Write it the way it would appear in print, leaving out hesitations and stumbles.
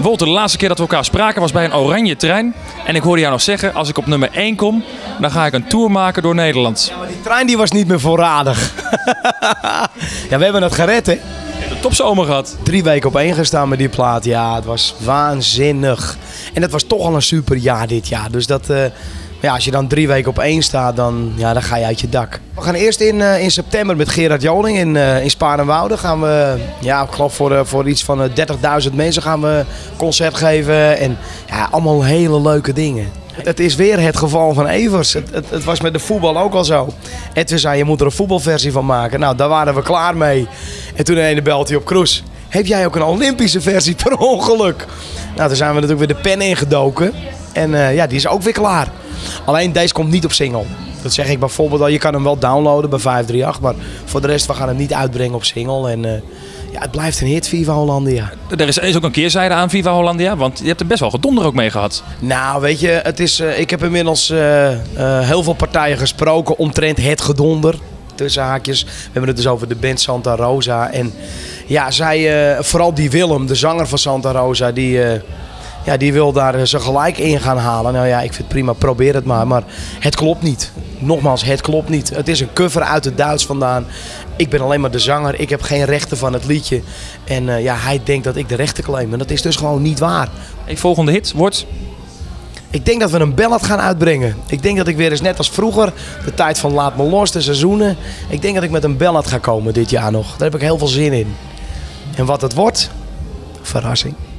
Wolter, de laatste keer dat we elkaar spraken was bij een oranje trein. En ik hoorde jou nog zeggen, als ik op nummer 1 kom, dan ga ik een tour maken door Nederland. Ja, maar die trein die was niet meer voorradig. Ja, we hebben het gered, hè. Je hebt de topzomer gehad. 3 weken op 1 gestaan met die plaat. Ja, het was waanzinnig. En het was toch al een super jaar dit jaar. Dus dat, ja, als je dan 3 weken op 1 staat, dan ga je uit je dak. We gaan eerst in september met Gerard Joling in Sparenwoude. Gaan we, ja, ik geloof voor iets van 30.000 mensen gaan we concert geven. En ja, allemaal hele leuke dingen. Het is weer het geval van Evers. Het was met de voetbal ook al zo. Edwin zei, je moet er een voetbalversie van maken. Nou, daar waren we klaar mee. En toen ineens belt hij op Kroes. Heb jij ook een Olympische versie per ongeluk? Nou, toen zijn we natuurlijk weer de pen ingedoken. En ja, die is ook weer klaar. Alleen deze komt niet op single. Dat zeg ik bijvoorbeeld al. Je kan hem wel downloaden bij 538. Maar voor de rest, we gaan hem niet uitbrengen op single. En ja, het blijft een hit, Viva Hollandia. Er is ook een keerzijde aan Viva Hollandia, want je hebt er best wel gedonder ook mee gehad. Nou, weet je, het is, ik heb inmiddels heel veel partijen gesproken omtrent het gedonder. Tussen haakjes. We hebben het dus over de band Santa Rosa. En ja, zij, vooral die Willem, de zanger van Santa Rosa, die wil daar zijn gelijk in gaan halen. Nou ja, ik vind het prima, probeer het maar. Maar het klopt niet. Nogmaals, het klopt niet. Het is een cover uit het Duits vandaan. Ik ben alleen maar de zanger. Ik heb geen rechten van het liedje. En ja, hij denkt dat ik de rechten claim. En dat is dus gewoon niet waar. Hey, volgende hit wordt? Ik denk dat we een ballad gaan uitbrengen. Ik denk dat ik weer eens net als vroeger, de tijd van Laat Me Los, de seizoenen. Ik denk dat ik met een ballad ga komen dit jaar nog. Daar heb ik heel veel zin in. En wat het wordt? Verrassing.